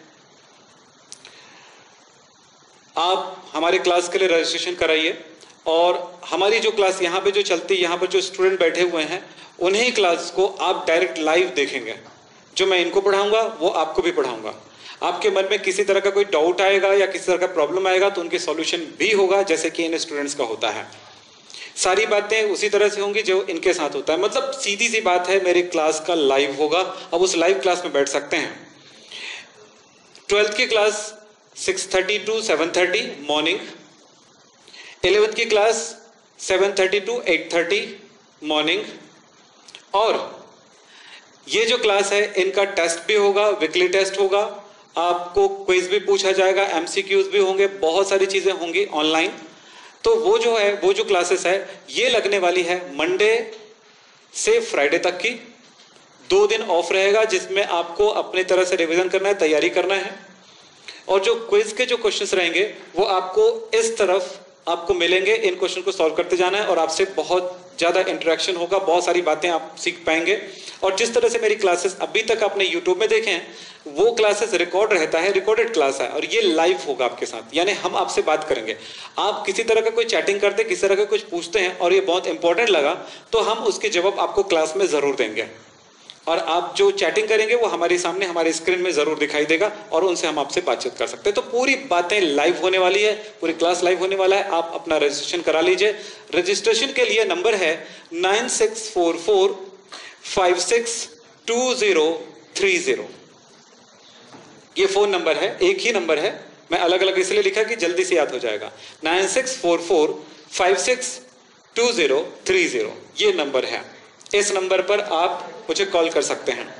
आप हमारे क्लास के लिए रजिस्ट्रेशन कराइए, और हमारी जो क्लास यहाँ पे जो चलती है, यहाँ पर जो स्टूडेंट बैठे हुए हैं उन्हीं क्लास को आप डायरेक्ट लाइव देखेंगे। जो मैं इनको पढ़ाऊंगा वो आपको भी पढ़ाऊंगा। आपके मन में किसी तरह का कोई डाउट आएगा या किसी तरह का प्रॉब्लम आएगा तो उनके सॉल्यूशन भी होगा, जैसे कि इन स्टूडेंट्स का होता है। सारी बातें उसी तरह से होंगी जो इनके साथ होता है। मतलब सीधी सी बात है, मेरी क्लास का लाइव होगा, अब उस लाइव क्लास में बैठ सकते हैं। ट्वेल्थ की class six thirty to seven thirty morning, eleventh की class seven thirty to eight thirty morning, और ये जो क्लास है इनका टेस्ट भी होगा, वीकली टेस्ट होगा, आपको क्विज भी पूछा जाएगा, एमसीक्यूज भी होंगे, बहुत सारी चीजें होंगी ऑनलाइन। तो वो जो है, वो जो क्लासेस है ये लगने वाली है मंडे से फ्राइडे तक की, दो दिन ऑफ रहेगा जिसमें आपको अपनी तरह से रिवीजन करना है, तैयारी करना है। और जो क्विज के जो क्वेश्चंस रहेंगे वो आपको इस तरफ आपको मिलेंगे, इन क्वेश्चन को सॉल्व करते जाना है, और आपसे बहुत ज्यादा इंटरेक्शन होगा, बहुत सारी बातें आप सीख पाएंगे। और जिस तरह से मेरी क्लासेस अभी तक आपने यूट्यूब में देखे हैं, वो क्लासेस रिकॉर्ड रहता है, रिकॉर्डेड क्लास है, और ये लाइव होगा आपके साथ, यानी हम आपसे बात करेंगे। आप किसी तरह का कोई चैटिंग करते, किसी तरह का कुछ पूछते हैं और ये बहुत इंपॉर्टेंट लगा, तो हम उसके जवाब आपको क्लास में जरूर देंगे। और आप जो चैटिंग करेंगे वो हमारे सामने हमारे स्क्रीन में जरूर दिखाई देगा और उनसे हम आपसे बातचीत कर सकते हैं। तो पूरी बातें लाइव होने वाली है, पूरी क्लास लाइव होने वाला है। आप अपना रजिस्ट्रेशन करा लीजिए। रजिस्ट्रेशन के लिए नंबर है nine six four four five six two zero three zero. ये फोन नंबर है, एक ही नंबर है, मैं अलग अलग इसलिए लिखा कि जल्दी से याद हो जाएगा। Nine six four four five six two zero three zero ये नंबर है। इस नंबर पर आप मुझे कॉल कर सकते हैं।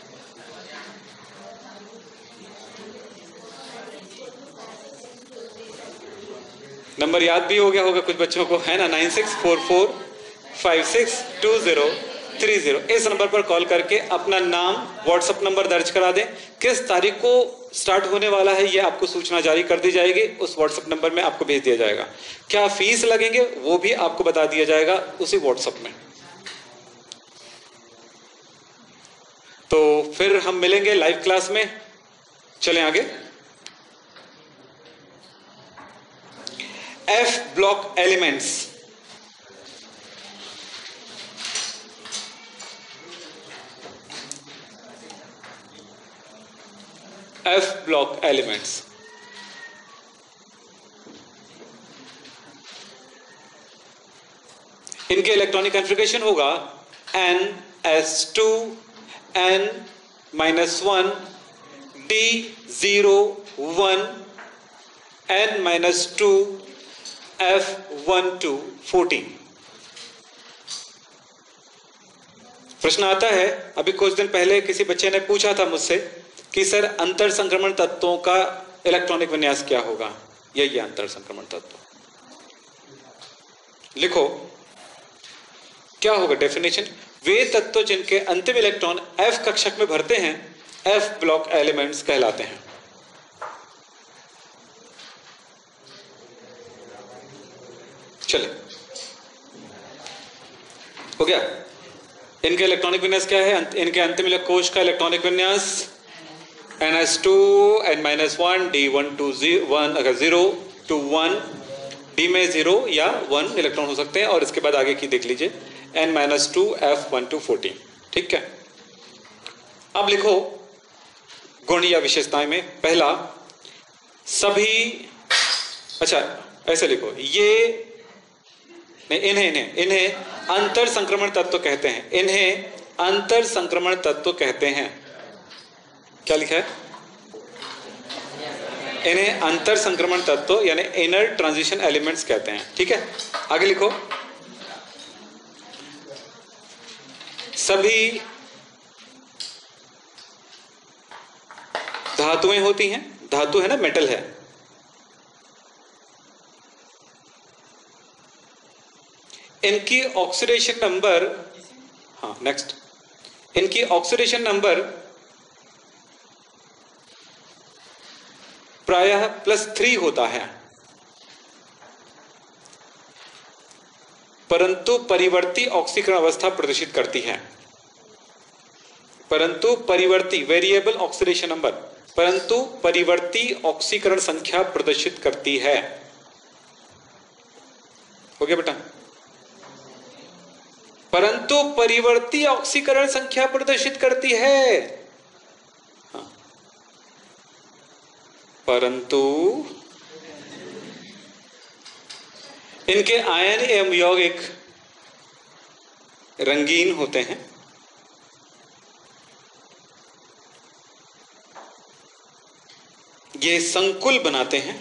नंबर याद भी हो गया होगा कुछ बच्चों को, है ना? Nine six four four five six two zero three zero. इस नंबर पर कॉल करके अपना नाम, व्हाट्सएप नंबर दर्ज करा दें। किस तारीख को स्टार्ट होने वाला है ये आपको सूचना जारी कर दी जाएगी, उस व्हाट्सएप नंबर में आपको भेज दिया जाएगा। क्या फीस लगेंगे वो भी आपको बता दिया जाएगा उसी व्हाट्सएप में। तो फिर हम मिलेंगे लाइव क्लास में। चलें आगे। F block elements. F block elements इनके इलेक्ट्रॉनिक कॉन्फ़िगरेशन होगा N S two N minus one D zero one N minus two F one to fourteen. प्रश्न आता है, अभी कुछ दिन पहले किसी बच्चे ने पूछा था मुझसे कि सर अंतर संक्रमण तत्वों का इलेक्ट्रॉनिक विन्यास क्या होगा? यही अंतर संक्रमण तत्व। लिखो क्या होगा डेफिनेशन। वे तत्व जिनके अंतिम इलेक्ट्रॉन एफ कक्षक में भरते हैं एफ ब्लॉक एलिमेंट्स कहलाते हैं। चले, हो गया। इनके इलेक्ट्रॉनिक विन्यास क्या है? इनके अंतिम कोश का इलेक्ट्रॉनिक विन्यास N S two N minus one D one to one, अगर जीरो टू वन, डी में जीरो या वन इलेक्ट्रॉन हो सकते हैं। और इसके बाद आगे की देख लीजिए N minus two F one to fourteen. ठीक है, अब लिखो गुण या विशेषताएं में। पहला, सभी, अच्छा ऐसे लिखो, ये नहीं, इन्हें इन्हें इन्हें अंतर संक्रमण तत्व कहते हैं। इन्हें अंतर संक्रमण तत्व कहते हैं। क्या लिखा है? इन्हें अंतर संक्रमण तत्व यानी इनर ट्रांजिशन एलिमेंट्स कहते हैं। ठीक है, आगे लिखो, सभी धातुएं होती हैं। धातु है ना, मेटल है। इनकी ऑक्सीडेशन नंबर, हाँ नेक्स्ट, इनकी ऑक्सीडेशन नंबर प्रायः प्लस थ्री होता है, परंतु परिवर्ती ऑक्सीकरण अवस्था प्रदर्शित करती है। परंतु परिवर्ती वेरिएबल ऑक्सीडेशन नंबर, परंतु परिवर्ती ऑक्सीकरण संख्या प्रदर्शित करती है। हो गया बेटा? परंतु परिवर्ती ऑक्सीकरण संख्या प्रदर्शित करती है। हाँ। परंतु इनके आयन एवं यौगिक रंगीन होते हैं। ये संकुल बनाते हैं।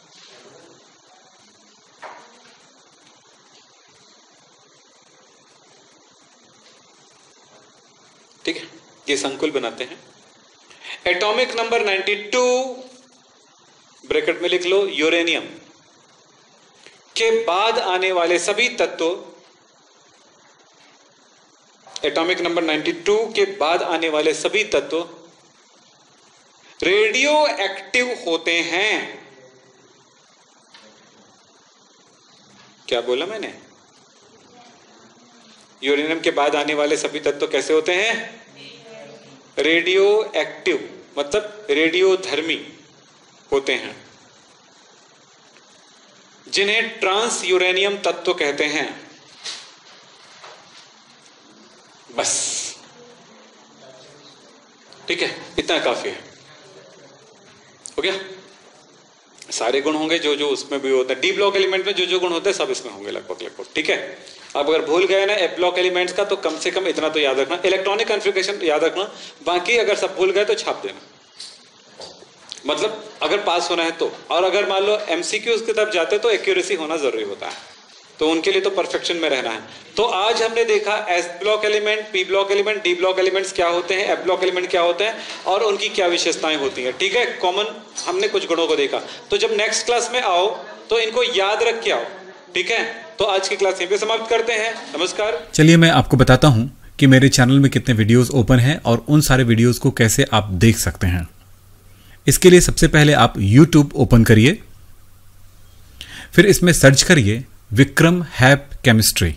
ठीक है, ये संकुल बनाते हैं। Atomic number ninety two bracket में लिख लो, यूरेनियम के बाद आने वाले सभी तत्व, एटॉमिक नंबर नाइंटी टू के बाद आने वाले सभी तत्व रेडियो एक्टिव होते हैं। क्या बोला मैंने? यूरेनियम के बाद आने वाले सभी तत्व कैसे होते हैं? रेडियो एक्टिव, मतलब रेडियोधर्मी होते हैं, जिन्हें ट्रांस यूरेनियम तत्व कहते हैं। बस ठीक है, इतना काफी है। हो गया, सारे गुण होंगे जो जो उसमें भी होते हैं, डी ब्लॉक एलिमेंट में जो जो गुण होते हैं सब इसमें होंगे लगभग लगभग। ठीक है, अब अगर भूल गए ना एफ ब्लॉक एलिमेंट्स का, तो कम से कम इतना तो याद रखना, इलेक्ट्रॉनिक कॉन्फ़िगरेशन याद रखना, बाकी अगर सब भूल गए तो छाप देना, मतलब अगर पास होना है तो। और अगर मान लो एमसीक्यूज की तरफ जाते तो एक्यूरेसी होना जरूरी होता है, तो उनके लिए तो परफेक्शन में रहना है। तो आज हमने देखा S block element, P block element, D block elements क्या होते हैं, एफ ब्लॉक एलिमेंट क्या होते हैं और उनकी क्या विशेषताएं होती हैं। ठीक है, कॉमन हमने कुछ गुणों को देखा। तो जब नेक्स्ट क्लास में आओ तो इनको याद रख के आओ। ठीक है, तो आज की क्लास यहीं पे समाप्त करते हैं। नमस्कार। चलिए मैं आपको बताता हूं कि मेरे चैनल में कितने वीडियोस ओपन हैं और उन सारे वीडियोस को कैसे आप देख सकते हैं। इसके लिए सबसे पहले आप यूट्यूब ओपन करिए, फिर इसमें सर्च करिए विक्रम हैप केमिस्ट्री।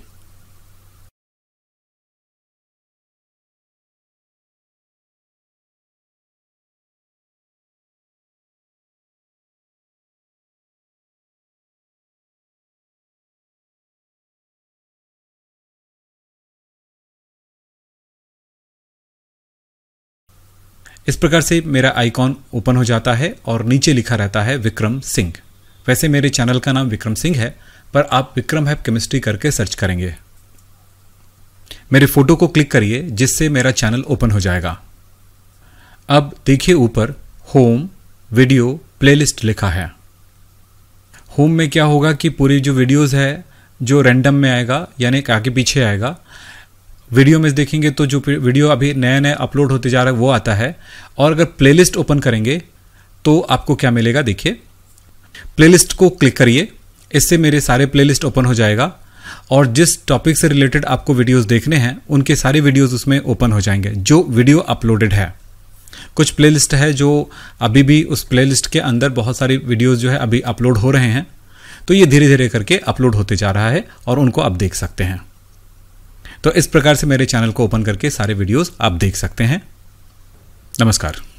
इस प्रकार से मेरा आइकॉन ओपन हो जाता है और नीचे लिखा रहता है विक्रम सिंह। वैसे मेरे चैनल का नाम विक्रम सिंह है, पर आप विक्रम हैप केमिस्ट्री करके सर्च करेंगे। मेरे फोटो को क्लिक करिए जिससे मेरा चैनल ओपन हो जाएगा। अब देखिए ऊपर होम वीडियो प्लेलिस्ट लिखा है। होम में क्या होगा कि पूरी जो वीडियोस है जो रैंडम में आएगा, यानी आगे पीछे आएगा। वीडियो में देखेंगे तो जो वीडियो अभी नए नए अपलोड होते जा रहा है वो आता है। और अगर प्लेलिस्ट ओपन करेंगे तो आपको क्या मिलेगा, देखिए प्लेलिस्ट को क्लिक करिए, इससे मेरे सारे प्लेलिस्ट ओपन हो जाएगा और जिस टॉपिक से रिलेटेड आपको वीडियोस देखने हैं उनके सारे वीडियोस उसमें ओपन हो जाएंगे जो वीडियो अपलोडेड है। कुछ प्लेलिस्ट है जो अभी भी उस प्लेलिस्ट के अंदर बहुत सारी वीडियोस जो है अभी अपलोड हो रहे हैं, तो ये धीरे धीरे करके अपलोड होते जा रहा है और उनको आप देख सकते हैं। तो इस प्रकार से मेरे चैनल को ओपन करके सारे वीडियोस आप देख सकते हैं। नमस्कार।